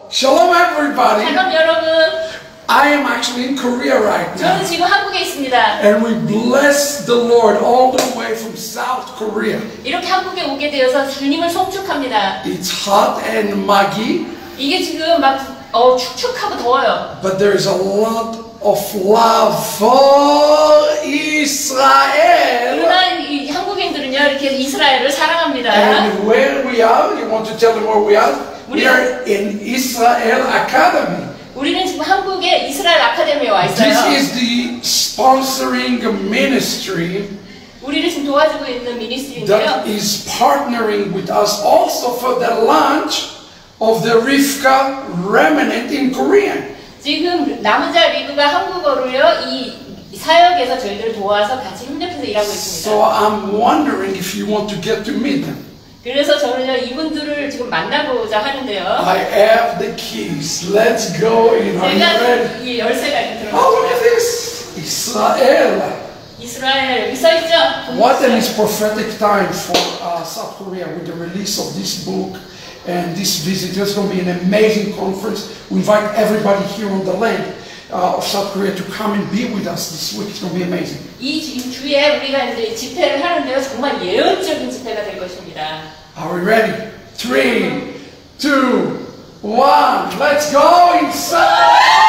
Shalom everybody. 샬롬 여러분. I am actually in Korea right now. 저는 지금 한국에 있습니다. And we bless the Lord all the way from South Korea. 이렇게 한국에 오게 되어서 주님을 송축합니다. It's hot and muggy. 이게 지금 막 축축하고 더워요. But there's a lot of love for Israel. 그러나 이 한국인들은요 이렇게 이스라엘을 사랑합니다. And where we are, you want to tell them where we are? We are in Israel Academy. 우리는 지금 한국의 이스라엘 아카데미에 와 있어요. This is the sponsoring ministry 우리를 지금 도와주고 있는 미니스트리인데요. that is partnering with us also for the launch of the Rivka remnant in Korean. 지금 남은 자 리브가 한국어로요 이 사역에서 저희들을 도와서 같이 협력해서 일하고 있습니다. So I'm wondering if you want to get to meet them. 그래서 저는요 이분들을 지금 만나보자 하는데요. I have the keys. Let's go in. Are you ready? 제가 이 열쇠가 이렇게 Oh, look 들어있어요. at this. Israel. 이스라엘 여기 써있죠? What an prophetic time for South Korea with the release of this book and this visit. It's going to be an amazing conference. We invite everybody here on the land of South Korea to come and be with us this week. It's going to be amazing. 이 주에 우리가 이제 집회를 하는데요. 정말 예언적인 집회가 될 것입니다. Are we ready? 3, 2, 1. Let's go inside.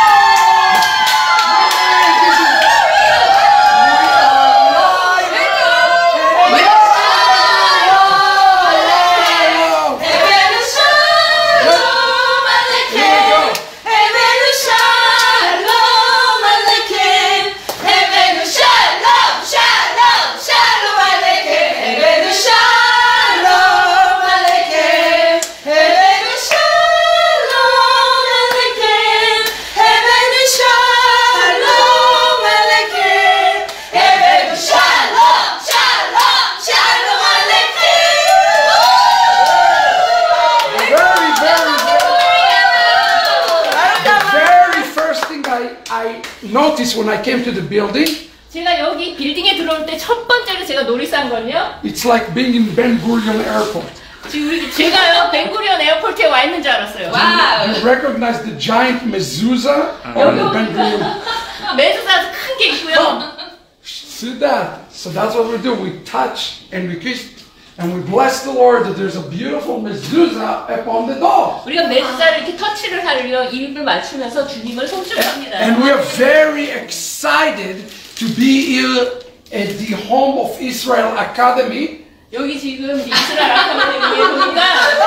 Notice when I came to the building, 제가 여기 빌딩에 들어올 때 첫 번째로 제가 노리스한 건요. it's like being in Ben Gurion Airport. 지금 제가요 벤구리온 에어포트에 와 있는 줄 알았어요. 와우. You recognize the giant mezuzah on the Ben Gurion? 메두사 큰 게 있고요. See that? So that's what we do. We touch and we kiss and we bless the Lord that there's a beautiful mezuzah upon the door. 우리가 메두사를 이렇게 터치를 하려 입을 맞추면서 주님을 송축합니다. And we are very excited to be here at the home of Israel Academy. 여기 지금 이스라엘 아카데미에 보니까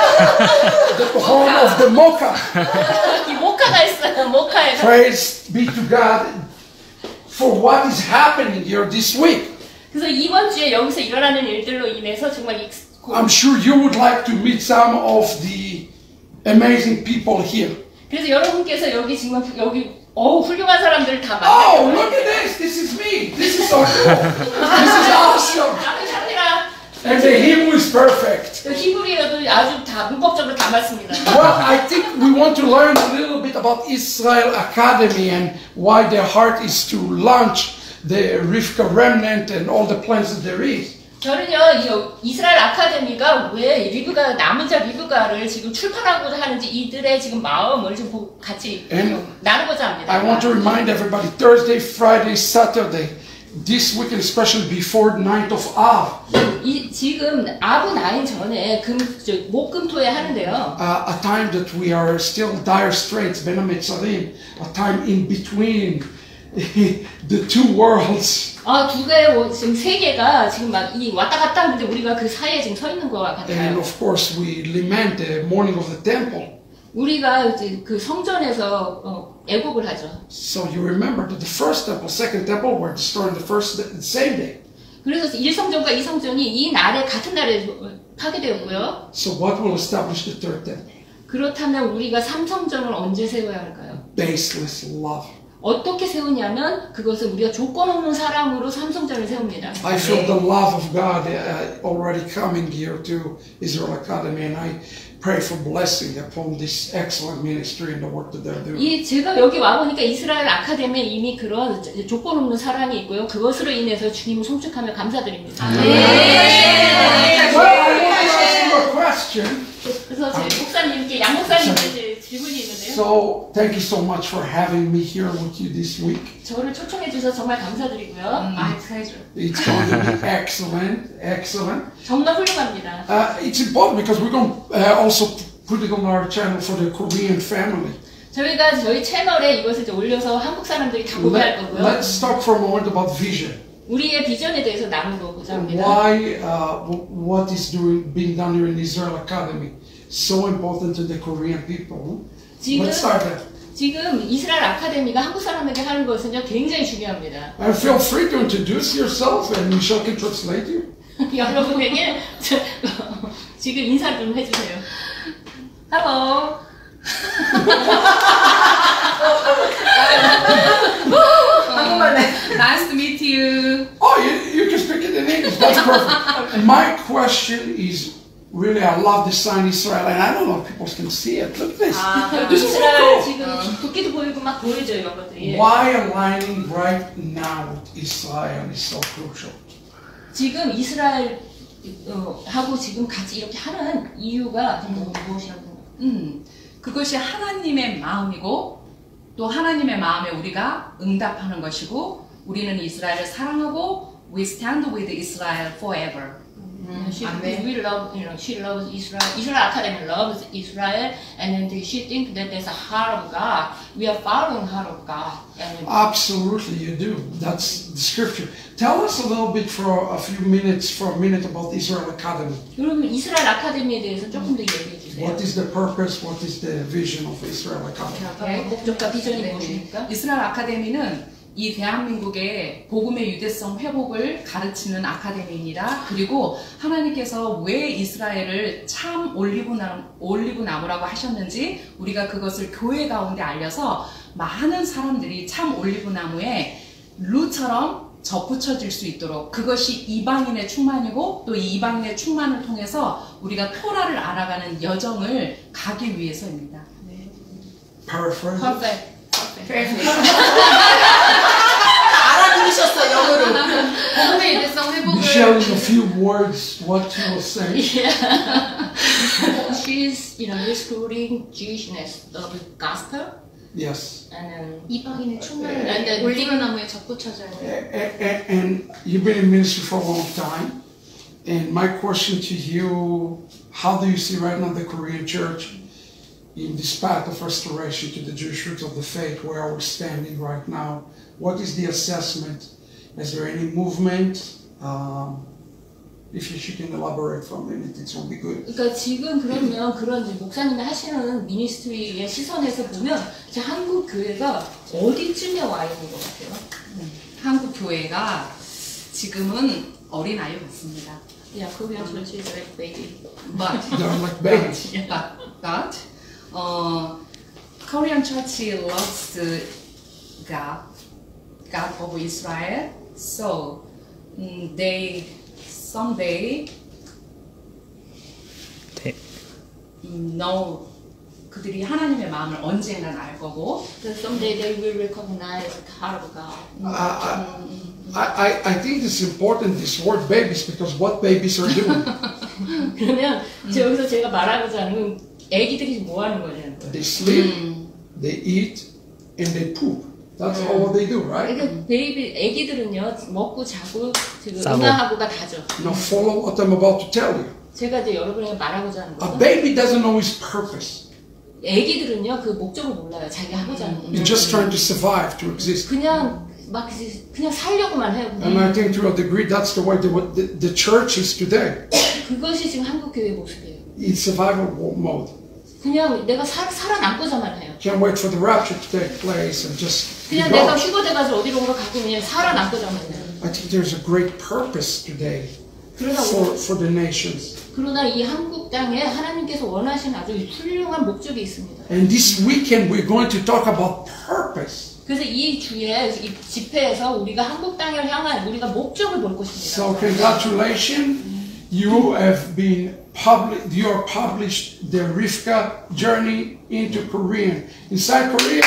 The home of the Mocha. 이 모카가 있어요. 모카에. Praise be to God for what is happening here this week. 그래서 이번 주에 여기서 일어나는 일들로 인해서 정말 I'm sure you would like to meet some of the amazing people here. 그래서 여러분께서 여기 지금 여기 훌륭한 사람들을 다 만나요. Oh, look at this! This is me. This is so cool. This is awesome. And the Hebrew is perfect. 히브리어도 아주 다 문법적으로 다 맞습니다. Well, I think we want to learn a little bit about Israel Academy and why their heart is to launch the Rivka remnant and all the plans that there is. 저는요, 이스라엘 아카데미가 왜 리브가 남은 자 리브가를 지금 출판하고자 하는지 이들의 지금 마음을 좀 같이 나누고자 합니다. I want to remind everybody, Thursday, Friday, Saturday, this weekend, especially before the 9th of Av. 지금 아브 나인 전에 목금토에 하는데요. A time that we are still dire straits, בין המצרים, a time in between the two worlds. 두 개, 지금 세 개가 지금 막 이 왔다 갔다 하는데 우리가 그 사이에 지금 서 있는 것 같아요. And of course we lament the morning of the temple. 우리가 이제 그 성전에서 애곡을 하죠. So you remember that the first temple, second temple were destroyed the same day. 그래서 1성전과 2성전이 이 날에 같은 날에 파괴되었고요. So what will establish the third temple? 그렇다면 우리가 3성전을 언제 세워야 할까요? Baseless love. 어떻게 세우냐면 그것을 우리가 조건 없는 사랑으로 3성전을 세웁니다. I feel the love of God already coming here to Israel Academy, and I pray for blessing upon this excellent ministry and the work that they're doing. 제가 여기 와 보니까 이스라엘 아카데미에 이미 그런 조건 없는 사랑이 있고요. 그것으로 인해서 주님을 송축하며 감사드립니다. Well, I want to ask you a question. 그래서 제 목사님께 양 목사님께 질문이 있는데요. So thank you so much for having me here with you this week. 저를 초청해 주셔서 정말 감사드리고요. My pleasure. It's going to be excellent, excellent. 정말 훌륭합니다. It's important because we're going to also put it on our channel for the Korean family. 저희가 저희 채널에 이것을 이제 올려서 한국 사람들이 다 보게 할 거고요. Let's talk for a moment about vision. 우리의 비전에 대해서 나누고 보자 합니다. Why, what is being done here in Israel Academy so important to the Korean people? Let's start there. 지금 이스라엘 아카데미가 한국 사람에게 하는 것은요 굉장히 중요합니다. And feel free to introduce yourself, and Michelle can translate you. 여러분에게 지금 인사 좀 해주세요. Hello. Nice to meet you. Oh, you can speak it in English. That's perfect. My question is really, I love the sign Israel, and I don't know if people can see it. Look at this. This is so 이스라엘 cool. 지금 도끼도 보이고 막 보이죠 이런 것들이. Why aligning right now with Israel is so crucial. 지금 이스라엘 하고 지금 같이 이렇게 하는 이유가 무엇이라고? 그것이 하나님의 마음이고 또 하나님의 마음에 우리가 응답하는 것이고 우리는 이스라엘을 사랑하고 we stand with Israel forever. We love, she loves Israel. Israel Academy loves Israel, and then she thinks that there's a heart of God. We are following heart of God. Absolutely, you do. That's the scripture. Tell us a little bit for a minute about the Israel Academy. 그러면 이스라엘 아카데미에 대해서 조금 더 얘기해 주세요. What is the purpose? What is the vision of Israel Academy? 목적과 비전이 무엇입니까? 이스라엘 아카데미는 이 대한민국의 복음의 유대성 회복을 가르치는 아카데미입니다. 그리고 하나님께서 왜 이스라엘을 참 올리브나무라고 하셨는지 우리가 그것을 교회 가운데 알려서 많은 사람들이 참 올리브나무에 루처럼 접붙여질 수 있도록 그것이 이방인의 충만이고 또 이 이방인의 충만을 통해서 우리가 토라를 알아가는 여정을 가기 위해서입니다. 네. Perfect. 알아들으셨어 영어로. 복음의 유대성 회복을. Michelle, in a few words, what you will say. Yeah. She's, restoring Jewishness of the gospel. Yes. And then 이방인의 충만을 and 올리브나무에 접붙여져야 돼. And you've been in ministry for a long time. And my question to you, how do you see right now the Korean church in this path of restoration to the Jewish roots of the faith, where are we standing right now? What is the assessment? Is there any movement? If you can elaborate for a minute, it will be good. 그러니까 지금 그러면 그런 목사님이 하시는 미니스트리의 시선에서 보면 제 한국 교회가 어디쯤에 와 있는 것 같아요? 한국 교회가 지금은 어린 아이 같습니다. Yeah, Korean church is like baby. But They're like babies. but Korean church loves the God of Israel. So they someday know 그들이 하나님의 마음을 언젠가 알 거고. So someday they will recognize the heart of God. I think it's important, this word babies, because what babies are doing. 그러면 여기서 제가 말하고자 하는 애기들이 뭐 하는 거냐는 거예요. They sleep, they eat, and they poop. That's all they do, right? 그러니까 애기들은요 먹고 자고 지금 응아하고가 다죠. Now follow what I'm about to tell you. 제가 이제 여러분에게 말하고자 하는 A 거는 baby doesn't know his purpose. 애기들은요 그 목적을 몰라요. 자기 하고자 하는 거. He's just trying to survive, to exist. 그냥 살려고만 해요. And I think to a degree that's the way the church is today. 그것이 지금 한국 교회의 모습이에요. In survival mode. 그냥 내가 살아남고자만 해요. Can't wait for the rapture to take place and just 그냥 내가 휴거돼가지고 어디론가 가고 그냥 살아남고자만 해요. I think there's a great purpose today for the nations. 그러나 이 한국 땅에 하나님께서 원하시는 아주 훌륭한 목적이 있습니다. And this weekend we're going to talk about purpose. 그래서 이 주에 이 집회에서 우리가 한국 땅을 향한 우리가 목적을 볼 것입니다. So congratulations, you have been you are published the Rivka journey into Korean inside Korea.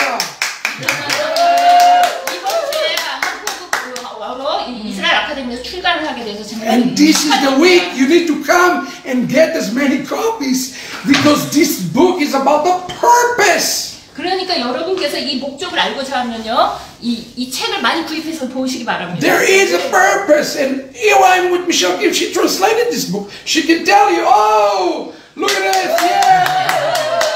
이번 주에 한국어로 이스라엘 아카데미에서 출간을 하게 돼서 정말 And this is the week you need to come and get as many copies because this book is about the purpose. 이 목적을 알고자 하면요, 이 책을 많이 구입해서 보시기 바랍니다. There is a purpose, and here I am with Michelle Gibbs. She translated this book. She can tell you, oh, look at this, yeah.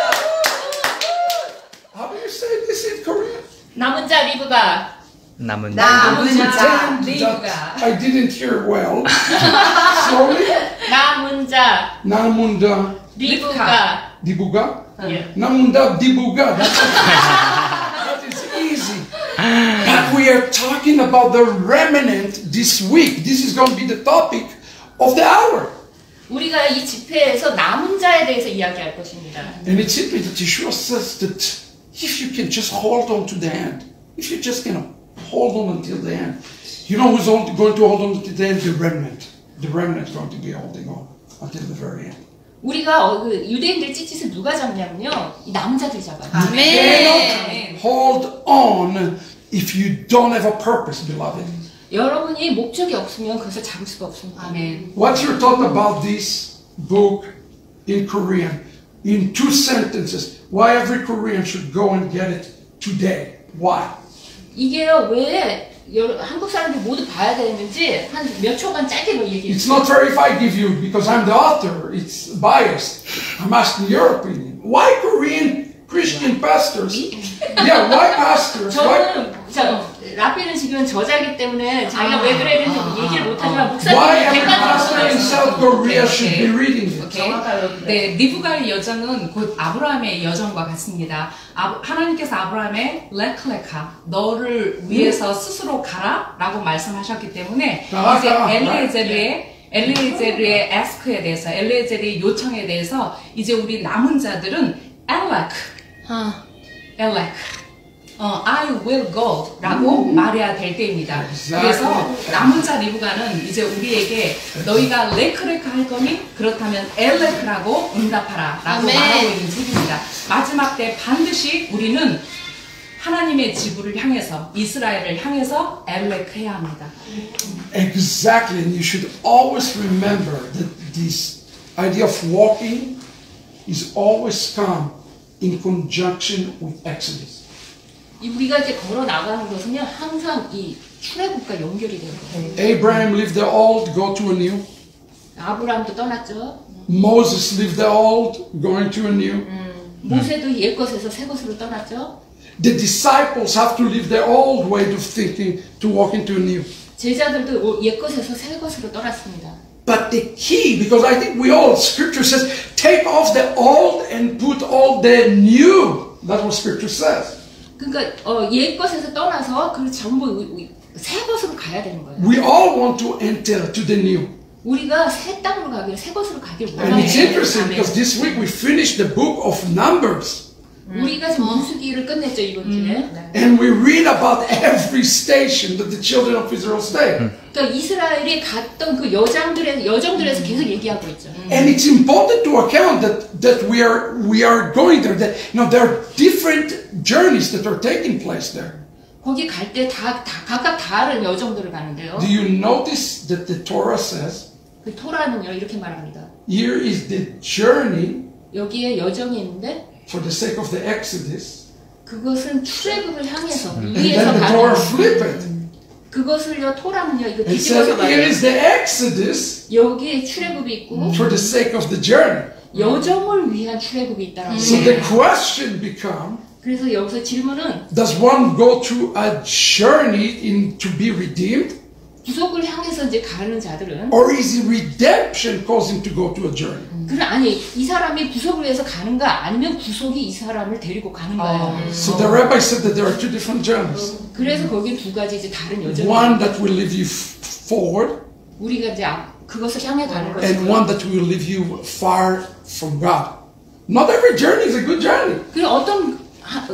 How do you say this in Korean? 남은 자 리브가. 남은 자 리브가. I didn't hear well. Slowly. 남은 자 남은다 리브가. 디부가? 예. 남은다 디부가. That is easy. But we are talking about the remnant this week. This is going to be the topic of the hour. 우리가 이 집회에서 남은 자에 대해서 이야기할 것입니다. And it's simply that Yeshua says that if you can just hold on to the end, if you just can hold on until the end, you know who's going to hold on to the end? The remnant. The remnant is going to be holding on until the very end. 우리가 그 유대인들 찌짓을 누가 잡냐면요, 이 남은 자들이 잡아요. You cannot hold on if you don't have a purpose, beloved. 여러분이 목적이 없으면 그것을 잡을 수가 없습니다. 아멘. What's your thought about this book in Korean? In 2 sentences, why every Korean should go and get it today? Why? 이게요, 왜 한국 사람들이 모두 봐야 되는지 한 몇 초간 짧게 얘기해요. It's not fair if I give you, because I'm the author, it's biased. I'm asking your opinion. Why Korean Christian pastors? Yeah, why pastors? Why? 저는 라비는 지금 저자이기 때문에 자기가 왜 그래야 되는지 얘기를 못하지만 Why 목사님이 every pastor in South Korea should be reading it? 오케이. 네, 리브가의 여정은 곧 아브라함의 여정과 같습니다. 하나님께서 아브라함의 레클레카, 너를 위해서 스스로 가라라고 말씀하셨기 때문에 이제 엘리에제르의 에스크에 대해서, 엘리에제르의 요청에 대해서 이제 우리 남은 자들은 I will go 라고 말해야 될 때입니다. 그래서 남은 자 리브가는 이제 우리에게 너희가 레크레크 할 거니? 그렇다면 엘레크라고 응답하라 라고 말하고 있는 책입니다. 마지막 때 반드시 우리는 하나님의 지부를 향해서, 이스라엘을 향해서 엘레크 해야 합니다. Exactly, and you should always remember that this idea of walking is always come in conjunction with Exodus. 우리가 이제 걸어 나가는 것은요, 항상 이 출애굽과 연결이 되는 거예요. Abraham lived the old, go to a new. 아브라함도 떠났죠. Moses lived the old, going to a new. 모세도 옛 것에서 새 것으로 떠났죠. The disciples have to leave their old way of thinking to walk into a new. 제자들도 옛 것에서 새 것으로 떠났습니다. But the key, because I think we all, Scripture says, take off the old and put all the new. That's what Scripture says. 그러니까 옛 것에서 떠나서 그 전부 새 것으로 가야 되는 거예요. We all want to enter to the new. 우리가 새 땅으로 가길, 새 것으로 가길 And 원해요. it's interesting because this week we finished the book of Numbers. 우리가 지금 민수기를 끝냈죠, 이번 주에. And we read about every station that the children of Israel stayed. 그러니까 이스라엘이 갔던 그 여정들에서 계속 얘기하고 있죠. And it's important to account that we are going there. That there are different journeys that are taking place there. 거기 갈 때 각각 다른 여정들을 가는데요. Do you notice that the Torah says? 그 토라는요 이렇게 말합니다. Here is the journey. 여기에 여정이 있는데. For the sake of the Exodus. 그것은 출애굽을 향해서 And then the Torah flip it. 그것을요 토라는요 이거 It says here is the Exodus. 여기에 출애굽이 있고. For the sake of the journey. 여정을 위한 출애굽이 있다라고. So the question becomes. 그래서 여기서 질문은. Does one go through a journey to be redeemed? 구속을 향해서 이제 가는 자들은. Or is it redemption causing to go to a journey? 그래 아니 이 사람이 구속을 위해서 가는가 아니면 구속이 이 사람을 데리고 가는 거예요. So the Rabbi said that there are two different journeys. 그래서 거기 두 가지 이제 다른 여정이. One that will lead you forward. 우리가 이제 그것을 향해 가는 것이고. And one that will leave you far from God. Not every journey is a good journey. 그리고 어떤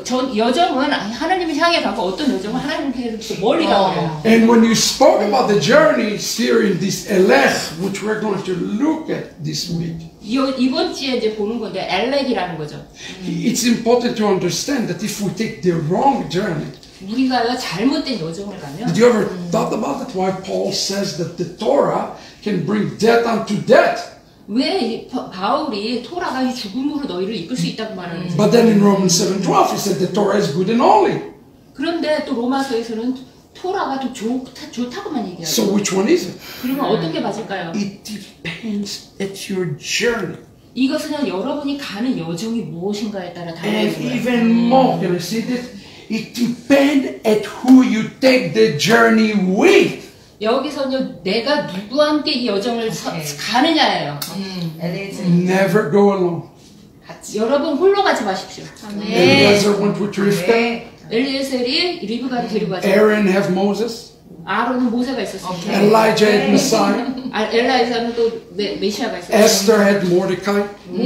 여정은 하나님을 향해 가고 어떤 여정은 하나님께서 멀리 가고. And when you spoke about the journey here in this Elech, which we're going to look at this week. 이번 주에 이제 보는 건데 엘렉이라는 거죠. It's important to understand that if we take the wrong journey. 우리가요 잘못된 여정을 가면. Did you ever thought about it? Why Paul says that the Torah can bring death unto death? 왜 바울이 토라가 이 죽음으로 너희를 이끌 수 있다고 말하는지. But then in Romans 7:12 he said the Torah is good and holy. 그런데 또 로마서에서는 토라가 더 좋다고만 얘기하죠. So which one is it? 그러면 어떤 게 맞을까요? It depends at your journey. 이것은 여러분이 가는 여정이 무엇인가에 따라 And 달라요. even more, can you see that? It depends at who you take the journey with. 여기서는 내가 누구와 함께 이 여정을 가느냐예요. 엘리에zer. Never go alone. 여러분 홀로 가지 마십시오. Eliezer went with Rivka. 엘리에셀이 리브가를 데리고 가죠. Aaron have Moses. 아론은 모세가 있었습니다. Elijah had Messiah. 엘라이사는 또 메시아가 있었어요. Esther had Mordecai.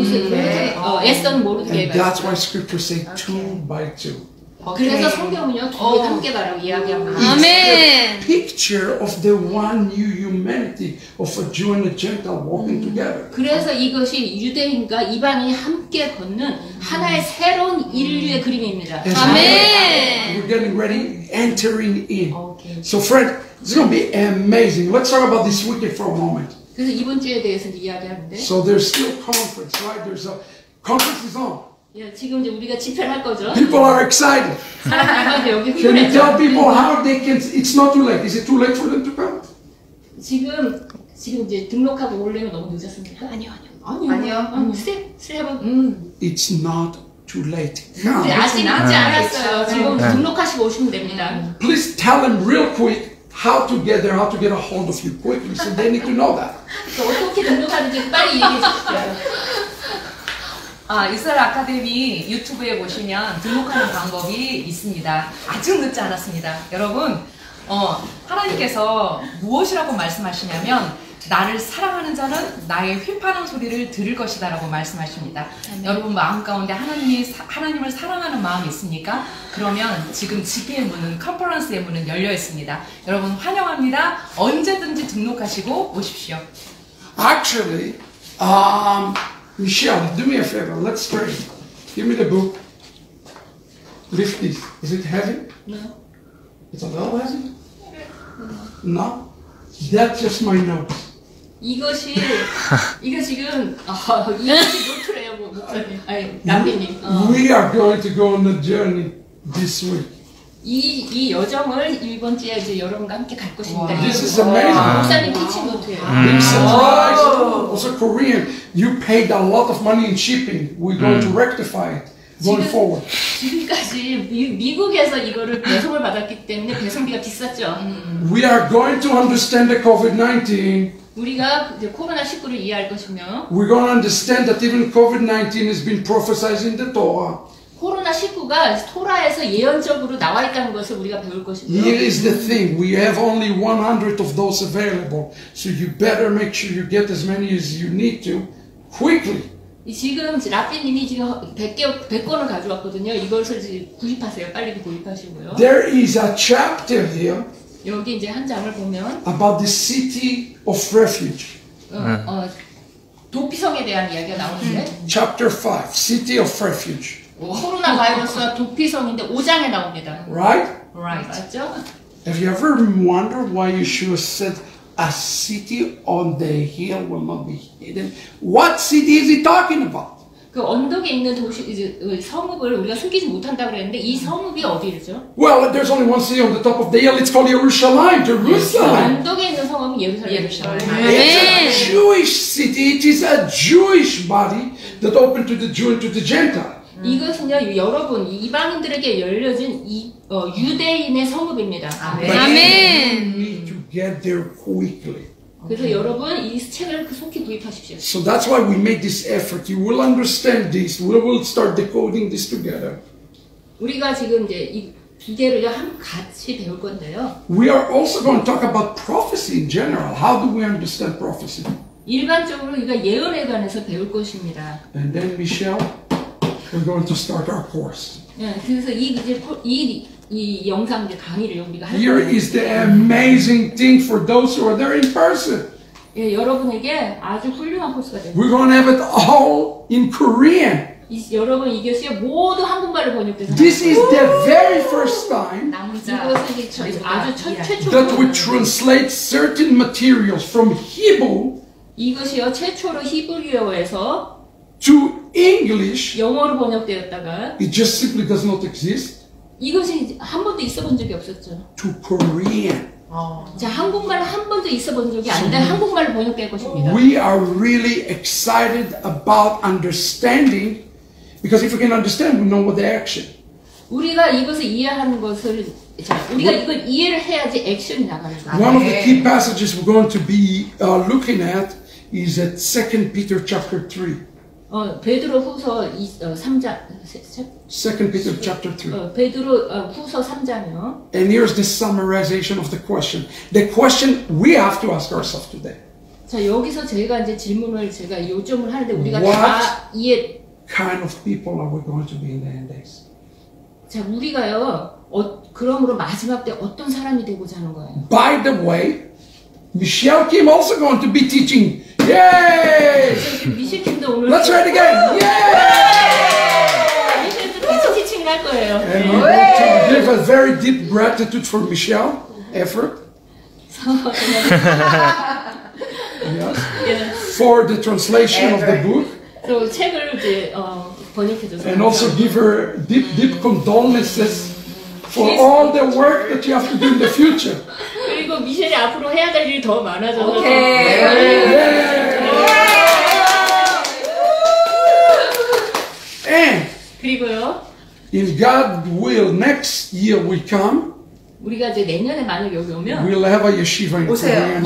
에스더는 모르드게가 And that's why 있었어요. Scripture say 2 by 2. 그래서 성경은요, 두 개 함께 가라고 이야기합니다. 아멘. Picture of the one new humanity of a Jew and a Gentile walking together. 그래서 이것이 유대인과 이방인이 함께 걷는 하나의 새로운 인류의 그림입니다. 아멘. We're getting ready, entering in. So, friend, this is going to be amazing. Let's talk about this weekend for a moment. 그래서 이번 주에 대해서 이야기하는데, So, there's still conference, right? There's a conference is on. 지금 이제 우리가 집회를 할 거죠. People are excited. 사람들한테 여기 Can you tell 흥분했죠. people how they can? It's not too late. Is it too late for them to come? 지금 이제 등록하고 올리면 너무 늦었습니다. 아니요. 스텝은 It's not too late. 아직 늦지 않았어요. 지금 등록하시고 오시면 됩니다. Please tell them real quick how to get there, how to get a hold of you quickly, so they need to know that. 어떻게 등록하는지 빨리 얘기해 주십시오. 이스라엘 아카데미 유튜브에 보시면 등록하는 방법이 있습니다. 아직 늦지 않았습니다. 여러분, 하나님께서 무엇이라고 말씀하시냐면 나를 사랑하는 자는 나의 휘파는 소리를 들을 것이다 라고 말씀하십니다. 여러분 마음 가운데 하나님을 사랑하는 마음이 있습니까? 그러면 지금 집회의 문은, 컨퍼런스의 문은 열려 있습니다. 여러분 환영합니다. 언제든지 등록하시고 오십시오. Actually, Michelle, do me a favor. Let's pray. Give me the book. Lift this. Is it heavy? No. It's a little heavy? No? That's just my notes. 이것이 지금 이것이 노트래요, 목사님. 아니, 남편님. We are going to go on a journey this week. 이 여정을 이번 주에 이제 여러분과 함께 갈 것입니다. This is amazing. 목사님 티칭 노트예요. Big surprise. Also Korean. You paid a lot of money in shipping. We're going to rectify it going forward. 지금까지 미국에서 이거를 배송을 받았기 때문에 배송비가 비쌌죠. We are going to understand the COVID-19. 우리가 이제 코로나19를 이해할 것이며 We're going to understand that even COVID-19 has been prophesied in the Torah. 코로나19가 토라에서 예언적으로 나와 있다는 것을 우리가 배울 것이고요. Here is the thing. We have only 100 of those available. So you better make sure you get as many as you need to quickly. 지금 라피님이 지금 100권을 가져왔거든요. 이것을 지금 구입하세요. 빨리 구입하시고요. There is a chapter here 여기 이제 한 장을 보면 about the city of refuge. 도피성에 대한 이야기가 나오는데 Chapter 5, city of refuge. 코로나 바이러스와 도피성인데 5장에 나옵니다. Right? 맞죠? Have you ever wondered why Yeshua said a city on the hill will not be hidden? What city is he talking about? 그 언덕에 있는 도시 이제 성읍을 우리가 숨기지 못한다 그랬는데 이 성읍이 어디죠? Well, there's only one city on the top of the hill. It's called Jerusalem. Jerusalem. 언덕에 있는 성읍은 예루살렘이죠. It's a Jewish city. It is a Jewish body that opened to the Jew and to the Gentile. 이것은요, 여러분 이방인들에게 열려진 유대인의 성읍입니다. But you need to get there quickly. 그래서 여러분 이 책을 속히 구입하십시오. So that's why we made this effort. You will understand this. We will start decoding this together. 우리가 지금 이제 이 두 개를 같이 배울 건데요. We are also going to talk about prophecy in general. How do we understand prophecy? 일반적으로 우리가 예언에 관해서 배울 것입니다. And then Michelle, we're going to start our course. 그래서 이 영상 이제 강의를 우리가 할 Here 거예요. is the amazing thing for those who are there in person. 여러분에게 아주 훌륭한 코스가 됩니다. We're going to have it all in Korean. 여러분 이것이 모두 한국말로 번역돼서 This is the very first time 이것은 아주 최초 that we translate certain materials from Hebrew 이것이요 최초로 히브리어에서 to English, 영어로 번역되었다가 it just simply does not exist. 이것이 한 번도 있어본 적이 없었죠. To Korean. 자, 한국말 한 번도 있어본 적이 안 돼. 한국말로 번역될 것입니다. We are really excited about understanding, because if we can understand, we know what the action. 우리가 이것을 이해하는 것을 자, 우리가 이걸 이해를 해야지 액션이 나가는 거예요. One of the key passages we're going to be looking at is at 2 Peter chapter 3. 베드로 후서 3장 2 Peter chapter 3. 베드로 후서 3장이요. And here's the summarization of the question. The question we have to ask ourselves today. 자, 여기서 저희가 이제 질문을 제가 요점을 하는데 우리가 What 다 이해. kind of people are we going to be in the end days? 자, 우리가요. 그러므로 마지막 때 어떤 사람이 되고자 하는 거예요. By the way, Michelle Kim also going to be teaching. Yay! 미셸님도 오늘 Let's try it again. Yay! 미셸도 같이 티칭을 할 거예요. And we want to give a very deep gratitude for Michelle effort. Yes. For the translation of the book. 또 책을 이제 번역해줘서. And also give her deep condolences for all the work that you have to do in the future. 그리고 미셸이 앞으로 해야 될 일이 더 많아져서. And 그리고요. if God will, next year we come. 우리가 이제 내년에 만약 여기 오면. We'll have a yeshiva in Korea.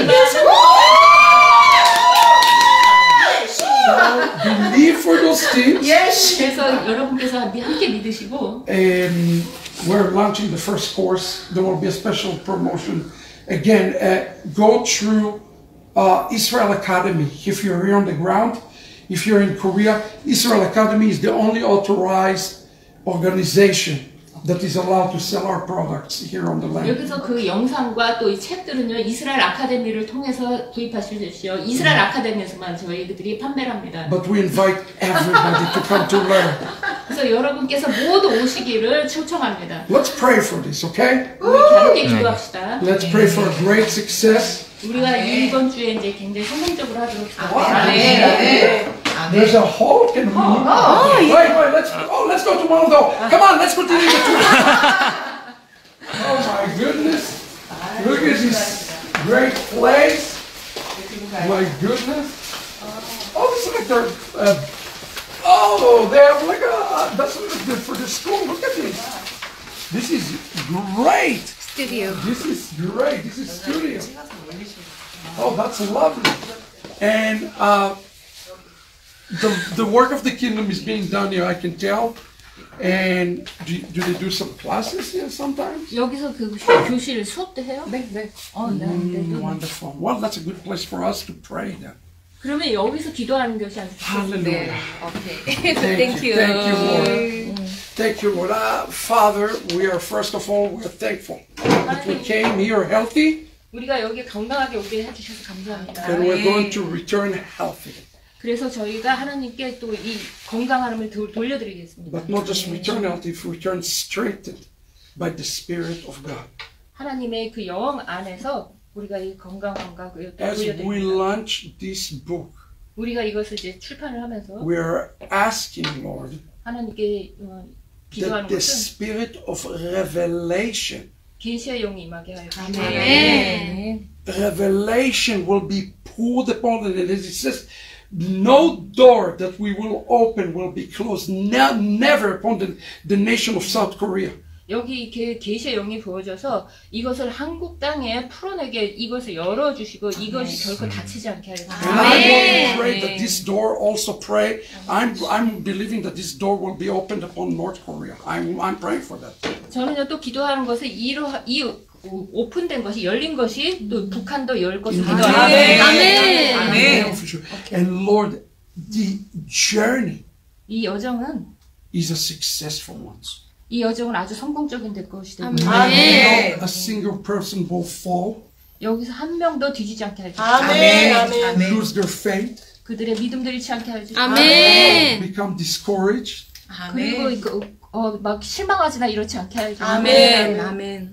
Believe for those things. Yes. 그래서 여러분께서 함께 믿으시고. And we're launching the first course. There will be a special promotion. Again, go through Israel Academy. If you're here on the ground, if you're in Korea, Israel Academy is the only authorized organization that is allowed to sell our products here on the land. 여기서 그 영상과 또 이 책들은요 이스라엘 아카데미를 통해서 구입하실 수 있어요. 이스라엘 아카데미에서만 저희들이 판매를 합니다. But we invite everybody to come to learn. 그래서 여러분께서 모두 오시기를 초청합니다. Let's pray for this, okay? 우리 함께 기도합시다. Let's pray for a great success. 우리가 이번 주에 이제 굉장히 성공적으로 하도록 아멘. There's a hole. Can we? Wait. Let's go to one of those. Come on, let's continue the tour. Oh my goodness! Look at this great place. My goodness! Oh, this is like their. They have like a. That's for the school. Look at this. This is great. Studio. This is great. This is studio. Oh, that's lovely. And the work of the kingdom is being done here, I can tell. And do they do some classes here sometimes? 여기서 그 교실 수업도 해요? 네. Wonderful. Well, that's a good place for us to pray then. 그러면 여기서 기도하는 것이 아니죠. Hallelujah. Okay. Thank you, Lord. Thank you, Lord. Father, we are first of all we're thankful that we came here healthy. 우리가 여기 건강하게 오게 해주셔서 감사합니다. And we're going to return healthy. 그래서 저희가 하나님께 또 이 건강함을 돌려드리겠습니다. But not just return healthy, return strengthened by the Spirit of God. 하나님의 그 영 안에서 우리가 이 건강함과 그 As we 돌려드립니다. launch this book, 우리가 이것을 이제 출판을 하면서 we're asking, Lord, 하나님께 기도하는 that the 것은 Spirit of revelation, 계시의 영이 임하게 하여 아멘. revelation will be poured upon it. And as it says, no door that we will open will be closed. Never upon the nation of South Korea. 여기 이렇게 계시의 영이 부어져서 이것을 한국 땅에 풀어내게 이것을 열어주시고 이것이 결코 닫히지 않게 하려 And I want to pray that this door also pray. I'm believing that this door will be opened upon North Korea. I'm praying for that. 저는요 또 기도하는 것은 이 오픈된 것이 열린 것이 또 북한도 열 것을 기도합니다. 아멘. And Lord, the journey 이 여정은 is a successful one. 이 여정은 아주 성공적인 될 것이 되고 Not a single person will fall. 여기서 한 명도 뒤지지 않게 해주시고 Lose their faith. 그들의 믿음들이 잃지 않게 해주시고 Become discouraged. 그리고 막 실망하지나 이렇지 않게 해주시고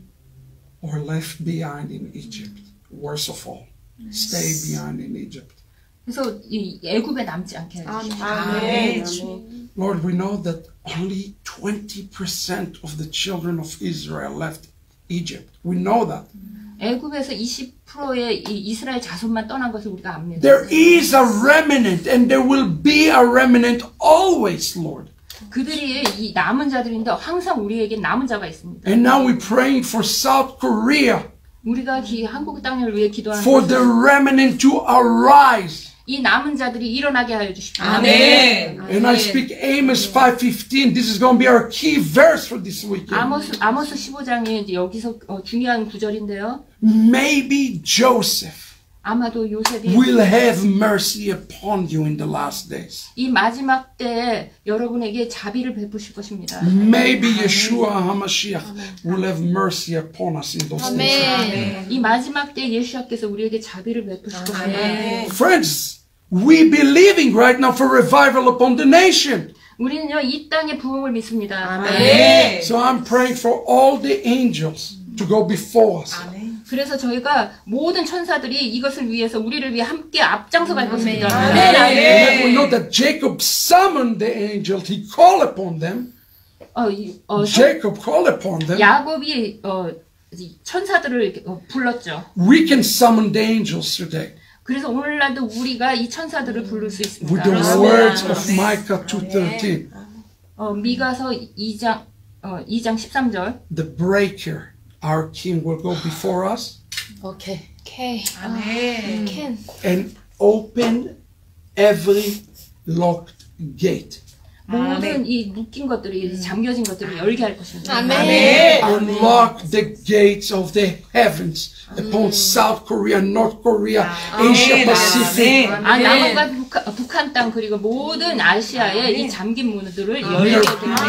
Or left behind in Egypt. Worst of all, stay behind in Egypt. 그래서 이 애굽에 남지 않게 해주십시오. 아멘. Lord, we know that only 20% of the children of Israel left Egypt. We know that. 애굽에서 20%의 이 이스라엘 자손만 떠난 것을 우리가 압니다. There is a remnant and there will be a remnant always, Lord. 그들이 이 남은 자들인데 항상 우리에게 남은 자가 있습니다. And now we're praying for South Korea, 우리가 한국 땅을 위해 기도하는 for the remnant to arise. 이 남은 자들이 일어나게 하여 주십시오. 아멘. And I speak Amos 5:15. This is going to be our key verse for this weekend. 아모스 15장이 이제 여기서 중요한 구절인데요. Maybe Joseph 아마도 요셉이 will have mercy upon you in the last days. 이 마지막 때에 여러분에게 자비를 베푸실 것입니다. Maybe Yeshua HaMashiach will have mercy upon us in those days. 이 마지막 때 예수님께서 우리에게 자비를 베푸실 것입니다. Friends, we believing right now for revival upon the nation. 우리는요 이 땅의 부흥을 믿습니다. So I'm praying for all the angels to go before us. 그래서 저희가 모든 천사들이 이것을 위해서 우리를 위해 함께 앞장서 갈 것입니다. And then we know that Jacob summoned the angels. He called upon them. Jacob called upon them. 야곱이 이 천사들을 이렇게, 불렀죠. We can summon the angels today 그래서 오늘날도 우리가 이 천사들을 부를 수 있습니다. with the words of Micah 2:13. 미가서 2장 13절. The breaker, our king, will go before us 오케이. 아멘. 캔. and open every locked gate. 모든 이 묶인 것들이 잠겨진 것들을 열게 할 것입니다. 아멘. Unlock the gates of the heavens upon South Korea, North Korea, Asia Pacific. 남한과 북한 땅 그리고 모든 아시아의 이 잠긴 문들을 열게 됩니다.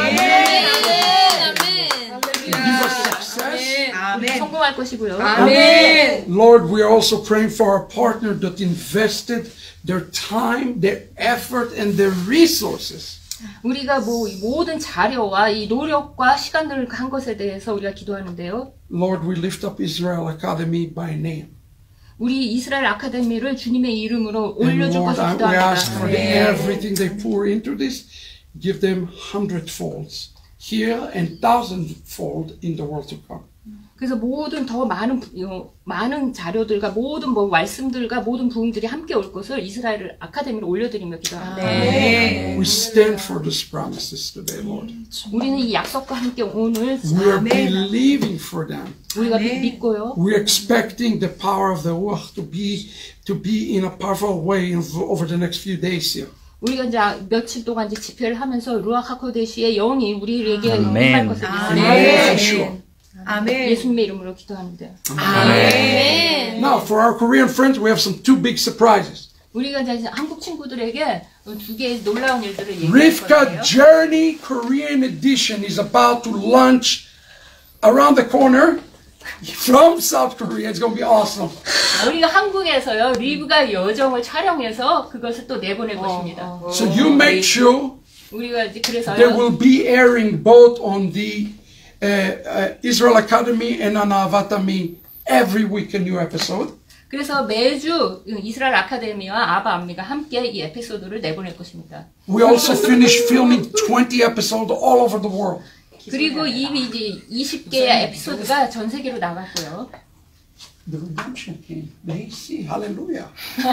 Give us success. 성공할 것이고요. Lord, we are also praying for our partner that invested their time, their effort, and their resources. 우리가 모든 자료와 이 노력과 시간들을 한 것에 대해서 우리가 기도하는데요. Lord, we lift up Israel Academy by name. 우리 이스라엘 아카데미를 주님의 이름으로 And 올려줄 Lord, 것을 we ask for 기도합니다. everything they pour into this, give them 100-folds here and 1,000-fold in the world to come. 그래서 모든 더 많은 자료들과 모든 말씀들과 모든 부흥들이 함께 올 것을 이스라엘 아카데미로 올려드리며 기도합니다. We stand for these promises today, Lord. 우리는 이 약속과 함께 오늘 We are believing for them. 우리가 믿고요. We are expecting the power of the Ruach to be in a powerful way over the next few days here. 우리가 이제 며칠 동안 이제 집회를 하면서 루ach 하코데시의 영이 우리에게 임할 것을 믿습니다. 예수님의 이름으로 기도하는데요. Now, for our Korean friends, we have some two big surprises. 우리가 이제 한국 친구들에게 두 개의 놀라운 일들을 얘기할 Rivka 거예요. Journey Korean Edition is about to launch around the corner from South Korea. It's going to be awesome. 우리가 한국에서요 리브가 여정을 촬영해서 그것을 또 내보낼 것입니다. So you make sure 우리가 이제 they 그래서요 will be airing both on the Israel Academy and on Ahavat every week a new episode. 그래서 매주 이스라엘 아카데미와 아바 암미가 함께 이 에피소드를 내보낼 것입니다. We also finished filming 20 episodes all over the world. 그리고 이미 이제 20개의 에피소드가 전 세계로 나갔고요. The redemption came. They see. Hallelujah.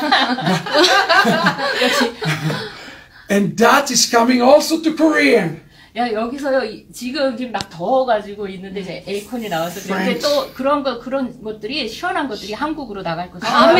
And that is coming also to Korean. 야 여기서요 지금 막 더워가지고 있는데 이제 에어컨이 나와서 근데 또 그런 것들이 시원한 것들이 한국으로 나갈 것입니다. 아멘.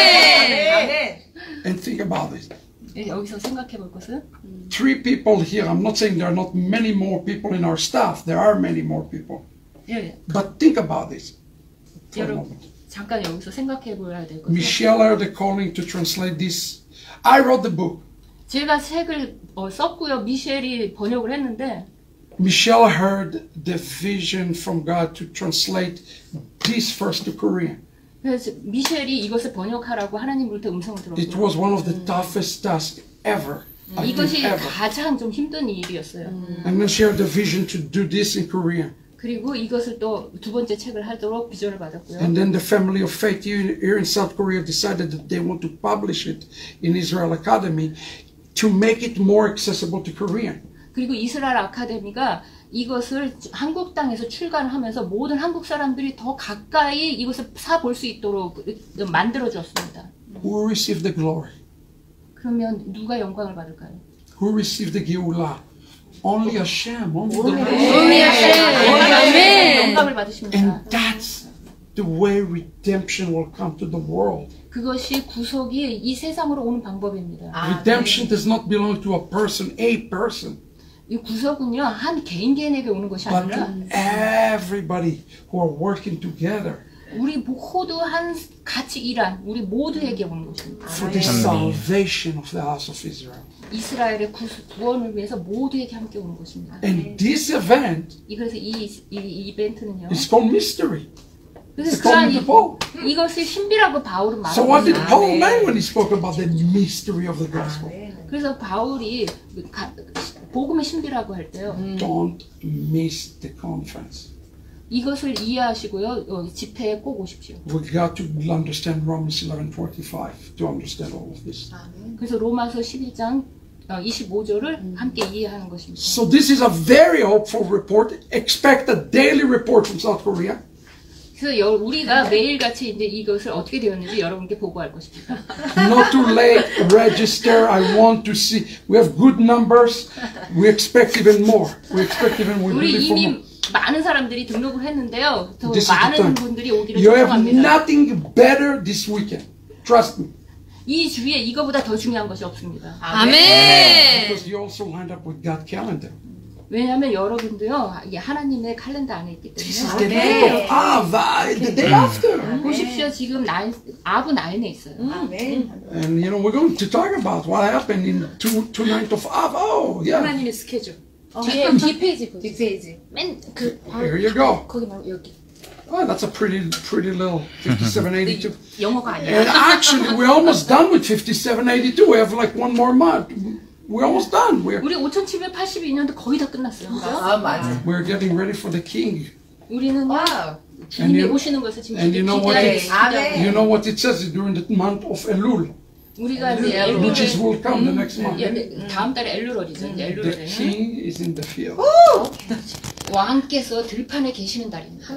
And think about it. 여기서 생각해 볼 것은 3 people here. I'm not saying there are not many more people in our staff. There are many more people. 예, But think about this for a 여러분 moment. 잠깐 여기서 생각해 보아야 될 것은 Michelle heard the calling to translate this. I wrote the book. 제가 책을 썼고요. 미셸이 번역을 했는데 Michelle heard the vision from God to translate this first to Korean. 그래서 미셸이 이것을 번역하라고 하나님으로부터 음성을 It 들었고 was one of the toughest tasks ever. I think 이것이 ever. 가장 좀 힘든 일이었어요. And then she had the vision to do this in Korean. 그리고 이것을 또 두 번째 책을 하도록 비전을 받았고요. And then the family of faith here in South Korea decided that they want to publish it in Israel Academy to make it more accessible to Korean. 그리고 이스라엘 아카데미가 이것을 한국 땅에서 출간하면서 모든 한국 사람들이 더 가까이 이것을 사볼 수 있도록 만들어줬습니다. Who received the glory? 그러면 누가 영광을 받을까요? Who received the Geulah? Only Hashem, only the Lord. 아멘. 영광을 받으십니다. And that's the way redemption will come to the world. 그것이 구속이 이 세상으로 오는 방법입니다. Redemption does not belong to a person. 이 구속은요 한 개인에게 오는 것이 But 아니라 to everybody who are working together 우리 모두 한 같이 일한 우리 모두에게 오는 것입니다. for the salvation of the house of Israel. 이스라엘의 구원을 위해서 모두에게 함께 오는 것입니다. And this event 그래서 이 이벤트는요. is called mystery. 그래서 according to Paul. 이것을 신비라고 바울은 So what did 말합니다. Paul mean when he spoke about the mystery of the gospel? 그래서 바울이 복음의 신비라고 할 때요. Don't miss the conference. 이것을 이해하시고요. 집회에 꼭 오십시오. We got to understand Romans 11:45 to understand all of this. 그래서 로마서 11장 25절을 함께 이해하는 것입니다. So this is a very hopeful report. Expect a daily report from South Korea. 그래서 우리가 매일같이 이제 이것을 어떻게 되었는지 여러분께 보고할 것입니다. Not too late. Register. I want to see. We have good numbers. We expect even more. We expect even more. 우리 이미 많은 사람들이 등록을 했는데요. 더 This is the 많은 time. 분들이 오기를 You have 초청합니다. nothing better this weekend. Trust me. 이 주에 이거보다 더 중요한 것이 없습니다. Because you also lined up with God's calendar. 왜냐하면 여러분도요, 이게 하나님의 칼렌더 안에 있기 This is 때문에. the day of Ahavat, the day after. 보십시오, 지금 아브 9에 있어요. And you know, we're going to talk about what happened in two nights of Av. Oh, yeah. 하나님의 스케줄. 뒤에 뒷페이지 보세요. 뒷페이지. Here you go. 거기 말고 여기. Oh, that's a pretty little 5782. 영어가 아니에요. And actually, we're almost done with 5782. We have like one more month. We're almost done. 우리 5782년도 거의 다 끝났어요. 그죠? 맞아. We're getting ready for the King. 우리는요, 와우. 주님이 오시는 것을 지금 And you know what 기대하고 you know what it says during the month of Elul, 우리가 이제 which is 엘룰을 will come the next month. 다음 달에 엘룰월이죠. 이제 The 엘룰월에는 King is in the field. 왕께서 들판에 계시는 달입니다.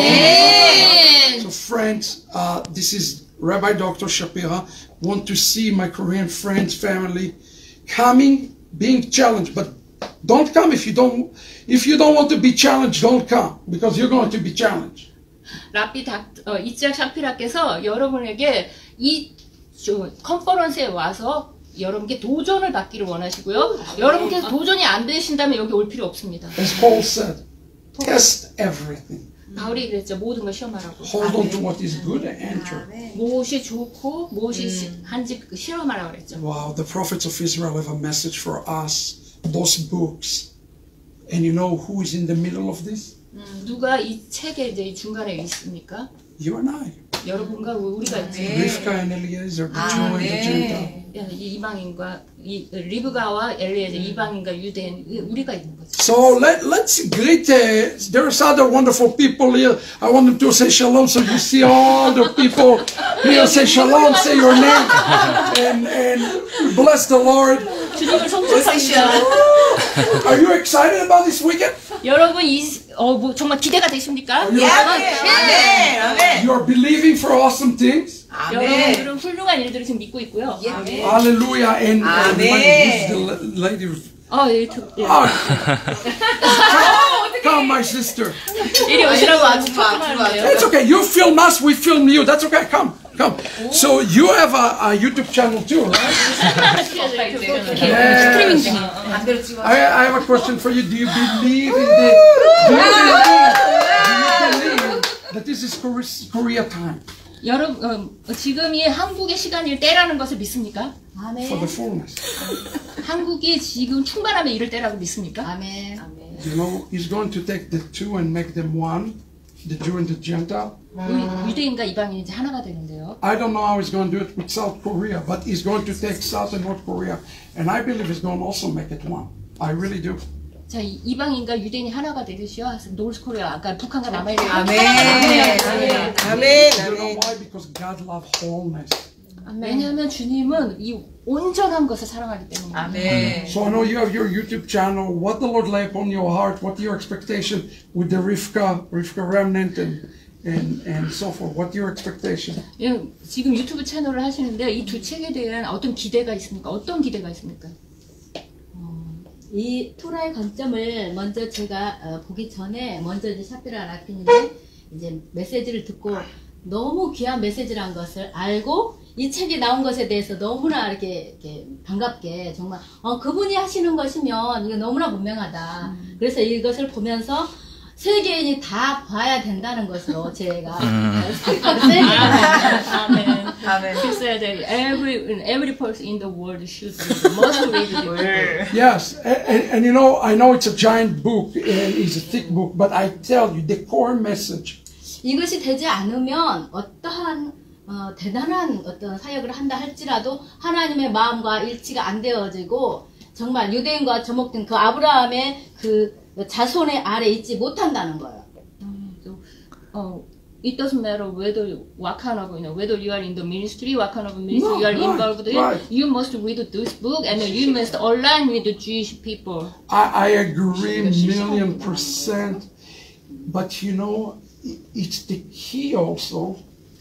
So friends, this is Rabbi Dr. Shapira. Want to see my Korean friends, family coming, being challenged, but don't come if you don't want to be challenged. Don't come because you're going to be challenged. 라비 이짝 샤피라께서 여러분에게 이 컨퍼런스에 와서 여러분께 도전을 받기를 원하시고요. 여러분께서 도전이 안 되신다면 여기 올 필요 없습니다. As Paul said, test everything. 바울이 그랬죠. 모든 걸 시험하라고. Hold on to what is good and enter. 무엇이 좋고 무엇이 한지 실험하라고 그랬죠. Wow, the prophets of Israel have a message for us. Those books. And you know who is in the middle of this? 누가 이 책의 이제 중간에 있습니까? You and I. 여러분과 우리가 있지. Rivka and Eliezer, the Jew and the Gentile. 이 이방인과 이 리브가와 엘리에zer 이방인과 유대인 우리가 있는 거죠. So let's greet. There's other wonderful people here. I want them to say shalom. So you see all the people here. Say shalom. Say your name and bless the Lord. 주님을 송축합니다. Are you excited about this weekend? 여러분 뭐 정말 기대가 되십니까? You are believing for awesome things. 여러분들은 훌륭한 일들을 지금 믿고 있고요. Hallelujah. And who's the lady? Come, my sister. 이리 오시라고 아주 축하하는데요. It's okay. You film us, we film you. That's okay. Come. So you have a YouTube channel too, right? 스트리밍 중이에요. I have a question for you. Do you believe that this is Korea time 여러분 지금이 한국의 시간일 때라는 것을 믿습니까? for the fullness? 한국이 지금 충만함에 이를 때라고 믿습니까? You know, he's going to take the two and make them one, the Jew and the Gentile. 유대인과 이방인이 이제 하나가 되는데요. I don't know how he's going to do it with South Korea, but he's going to take South and North Korea, and I believe he's going to also make it one. I really do. 자, 이방인과 유대인이 하나가 되듯이요. 노스코리아 아까 북한과 남한이 아멘. 아멘. 아멘. You know why? Because God loves wholeness. 왜냐하면 주님은 이 온전한 것을 사랑하기 때문에. 아멘. So I know you have your YouTube channel. What the Lord lay upon your heart? What your expectation with the Rivka remnant and so forth? What your expectation? 예, 지금 유튜브 채널을 하시는데 이 두 책에 대한 어떤 기대가 있습니까? 어떤 기대가 있습니까? 이 토라의 관점을 먼저 제가 보기 전에 먼저 이제 샤피라 라핀인데 이제 메시지를 듣고 너무 귀한 메시지란 것을 알고 이 책이 나온 것에 대해서 너무나 이렇게 반갑게 정말 그분이 하시는 것이면 이게 너무나 분명하다. 그래서 이것을 보면서 세계인이 다 봐야 된다는 것으로 제가 아멘. 아멘. He said that every person in the world should read, must read the book. Yes, and you know, I know it's a giant book and it's a thick book, but I tell you, the core message 이것이 되지 않으면 어떠한 대단한 어떤 사역을 한다 할지라도 하나님의 마음과 일치가 안 되어지고 정말 유대인과 접목된 그 아브라함의 그 자손의 아래 있지 못한다는 거예요. It doesn't matter what kind of, whether you are in the ministry, what kind of ministry you are involved in. Right. You must read this book and you must align with the Jewish people. I agree 1,000,000%, but you know, it's the key also,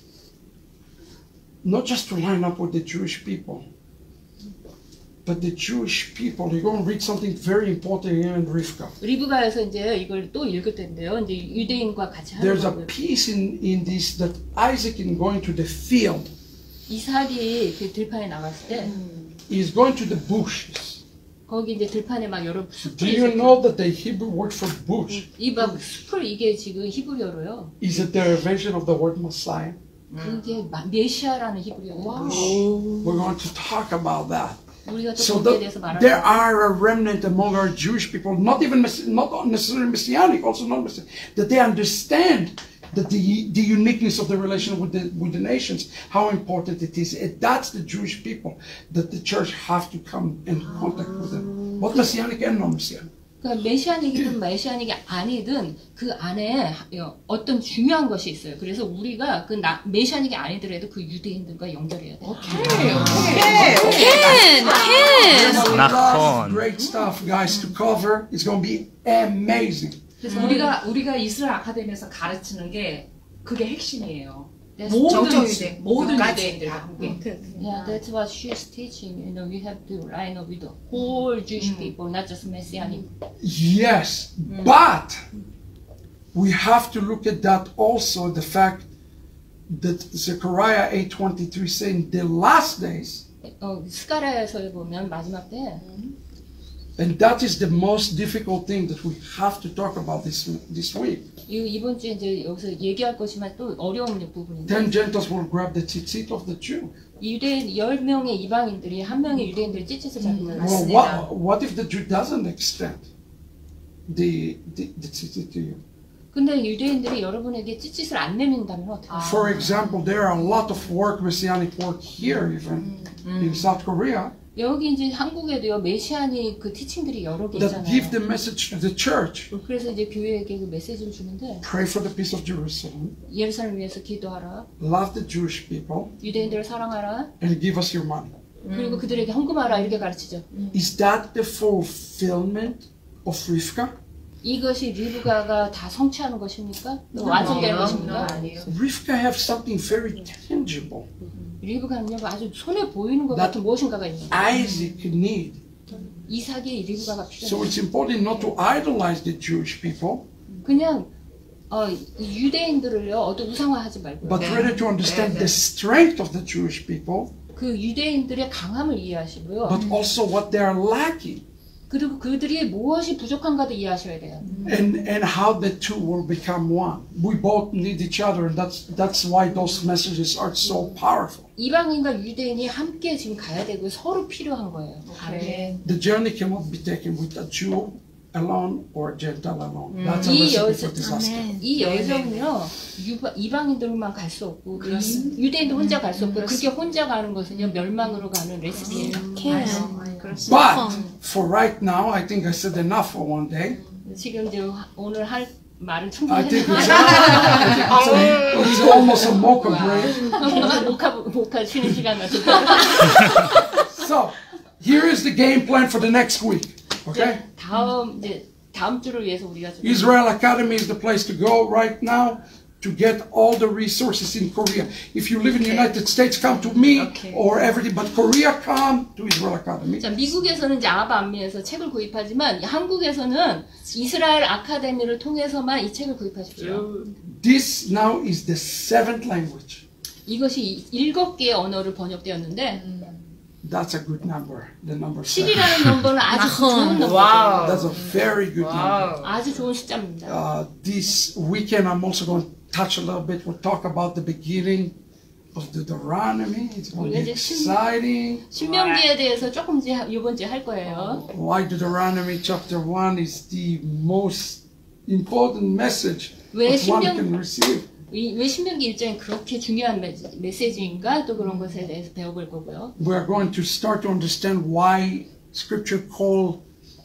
not just to line up with the Jewish people, but the Jewish people. You're going to read something very important here in Rivka. 리브가에서 이제 이걸 또 읽을 텐데요. 이제 유대인과 같이 하는 There's a 거고요. piece in this that Isaac is going to the field. 이삭이 그 들판에 나갔을 때 He's going to the bushes. 거기 이제 들판에 막 여러 Do 숲이 you 있어요. know that the Hebrew word for bush 이막 숲을 이게 지금 히브리어로요. is a derivation of the word Messiah? 이게 메시아라는 히브리어예요. We're going to talk about that. 우리가 또 So 거기에 대해서 there 말하자. are a remnant among our Jewish people, not necessarily Messianic, also not Messianic, that they understand that the uniqueness of the relation with the nations, how important it is. And that's the Jewish people that the church have to come in contact with them, both Messianic and non-Messianic. 그러니까 메시아닉이든 메시아닉이 아니든 그 안에 어떤 중요한 것이 있어요. 그래서 우리가 그 메시아닉이 아니더라도 그 유대인들과 연결해야 돼요. Lots of great stuff, guys, to cover. It's going to be amazing. 그래서 우리가 이스라엘 아카데미에서 가르치는 게 그게 핵심이에요. 정통 유대. 모든 끝까지. 유대인들과 함께. Yeah, that's what she's teaching. We have to line up with the whole Jewish people, not just Messianic. Yes, but we have to look at that also, the fact that Zechariah 8:23 saying the last days, 스가랴에서 보면 마지막 때 and that is the most difficult thing that we have to talk about this week. 이번 주에 이제 여기서 얘기할 것이만 또 어려운 부분인데 10 Gentiles will grab the tzitzit of the Jew. 유대인 10명의 이방인들이 한 명의 유대인들의 찌릿을 잡는 거예요. Well, what if the Jew doesn't extend the tzitzit to you? 근데 유대인들이 여러분에게 찌릿을 안 내민다면 어떡해요? For example, there are a lot of Messianic work here, even in South Korea, 여기 이제 한국에도요 메시아닉 그 티칭들이 여러 개 that give 있잖아요. the message to the church. 그래서 이제 교회에게 그 메시지를 주는데 Pray for the peace of Jerusalem. 예루살렘을 위해서 기도하라. Love the Jewish people 유대인들을 사랑하라. and give us your money. 그리고 그들에게 헌금하라 이렇게 가르치죠. Is that the fulfillment of Rivka? 이것이 리브가가 다 성취하는 것입니까? 완성되는 것입니까? Rivka have something very tangible 리브가는요 아주 손에 보이는 것 that 같은 무엇인가가 있는 거예요. Isaac need. 이삭이 리브가가 So 필요해요. it's important not to idolize the Jewish people, 그냥 유대인들을요 어떤 우상화하지 말고요. but rather to understand the strength of the Jewish people, 그 유대인들의 강함을 이해하시고요. but also what they are lacking, 그리고 그들이 무엇이 부족한가도 이해하셔야 돼요. and how the two will become one. We both need each other, and that's why those messages are so powerful. 이방인과 유대인이 함께 지금 가야 되고 서로 필요한 거예요. The journey cannot be taken with a Jew alone or Gentile alone. That's a 이 recipe 여자- for disaster. 이 여정은요 이방인들만 갈 수 없고 유대인도 혼자 갈 수 없고 그렇게 혼자 가는 것은요 멸망으로 가는 레시피예요. But for right now, I think I said enough for one day. 지금 이제 오늘 할 말은 I 충분히 think it's almost a mocha break. 목화 쉬는 시간 같은 So here is the game plan for the next week. Okay? 다음 주를 위해서 우리가 좀 Israel Academy is the place to go right now to get all the resources in Korea. If you live in the United States, come to me or everything. But Korea, come to Israel Academy. 자, 미국에서는 이제 아바 암미에서 책을 구입하지만 한국에서는 이스라엘 아카데미를 통해서만 이 책을 구입하십시오. This now is the 7th language. 이것이 7개의 언어로 번역되었는데 That's a good number. The number 7. 7이라는 넘버는 아주 좋은 넘버죠. That's a very good number. 아주 좋은 숫자입니다. This weekend, I'm also going to touch a little bit. We'll talk about the beginning of the Deuteronomy. It's going to be exciting. 신명기에 대해서 조금 이번 주에 할 거예요. Why Deuteronomy chapter 1 is the most important message that one can receive. 왜 신명기 1장이 그렇게 중요한 메시지인가 또 그런 것에 대해서 배워볼 거고요. We are going to start to understand why Scripture called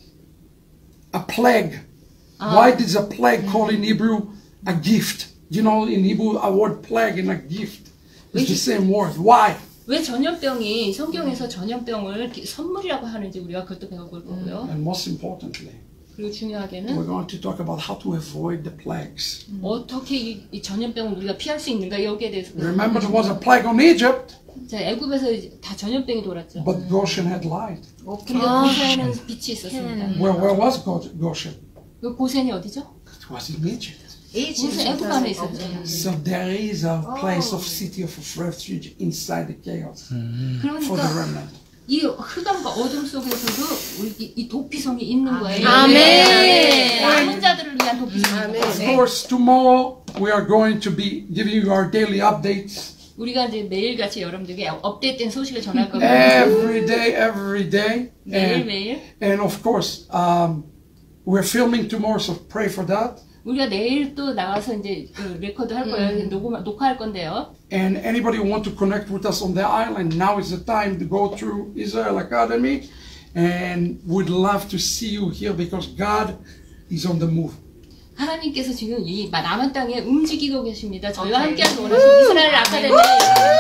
a plague. Why is a plague called in Hebrew a gift? You know, in Hebrew, a word plague and a gift is the same word. Why? 왜 전염병이 성경에서 전염병을 선물이라고 하는지 우리가 그것도 배워볼 거고요. And most importantly, 그리고 중요하게는 we're going to talk about how to avoid the plagues. 어떻게 이 전염병을 우리가 피할 수 있는가 여기에 대해서. Remember, there was a plague on Egypt, 자, 애굽에서 다 전염병이 돌았죠. but Goshen had light. 근데 고센에는 빛이 있었습니다. Where was Goshen? 그 고센이 어디죠? It was in Egypt. 고센 애굽 안에 있었죠. So there is a place of city of refuge inside the chaos for the 그러니까 remnant. 이 흑암과 어둠 속에서도 우리 이 도피성이 있는 거예요. 아멘. 남은 자들을 위한 도피성. Of course, tomorrow we are going to be giving you our daily updates. 우리가 이제 매일같이 여러분들에게 업데이트된 소식을 전할 거고요. Every day. 매일. And of course, we're filming tomorrow, so pray for that. 우리가 내일 또 나가서 이제 그 레코드 할 거예요. 녹화할 건데요. And anybody who want to connect with us on the island, now is the time to go through Israel Academy. And we'd love to see you here because God is on the move. 하나님께서 지금 이 남한 땅에 움직이고 계십니다. 저희와 함께하기 원하시는 이스라엘 아카데미. 아멘.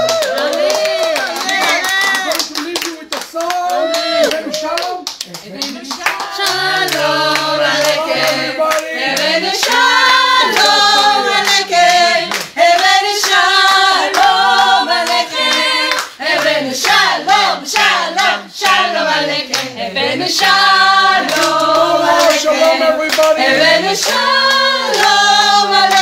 I'm going to leave you with a song. Evan Shalom. 에베누 Shalom Aleichem. Everybody. Evan Shalom Aleichem. Evan Shalom Aleichem. Evan Shalom, Shalom, Shalom Aleichem. Evan Shalom Aleichem. Shalom, everybody. Evan Shalom Aleichem.